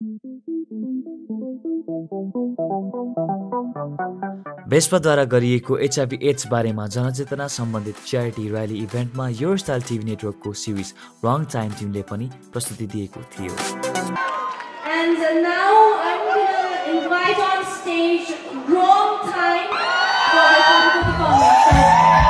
भेस्पाद्वारा गरिएको HIV/AIDS बारेमा जनचेतना सम्बन्धित च्यारिटी र्याली इभेन्टमा योर स्टाइल टिभी नेटवर्कको सिरिज रङ टाइम टिमले पनि प्रस्तुति दिएको थियो। And now I'm going to invite on stage Wrong Time for the performance.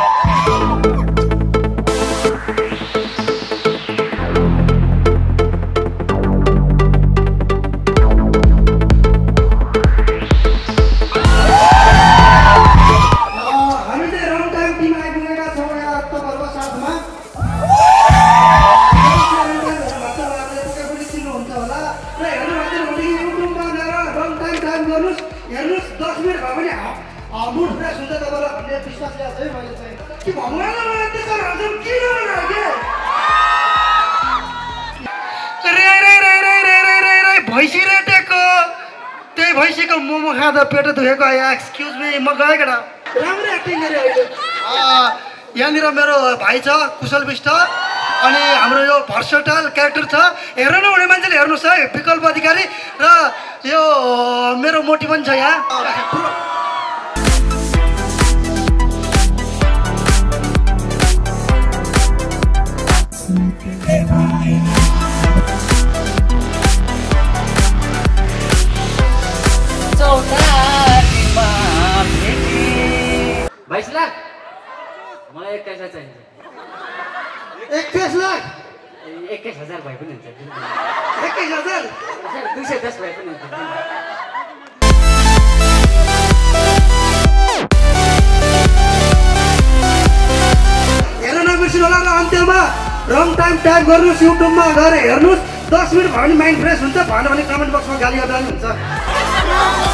भैँसीको मोमो खाँदा पेट दुखेको एक्सक्युज मी म गएँ केटा राम्रो एक्टिङ गरेँ अहिले। यहाँनिर मेरो भाइ छ कुशल विष्ट अनि हाम्रो यो भर्सटाइल क्यारेक्टर छ हेर्नु नहुने मान्छेले हेर्नुहोस् है विकल्प अधिकारी र यो मेरो मोटी पनि छ यहाँ। मलाई 21,000 चाहिन्छ। 21 लाख 21,000 भए पनि हुन्छ। 21,000 210 भए पनि हुन्छ। हेर्न नबिर्सिनु होला र अन्त्यमा रङ टाइम ट्याग गर्नुहोस् युट्युबमा गएर हेर्नुहोस् 10 मिनट भयो भने माइन्ड फ्रेस हुन्छ। भएन भने कमेन्ट बक्समा गाली गर्दा पनि हुन्छ।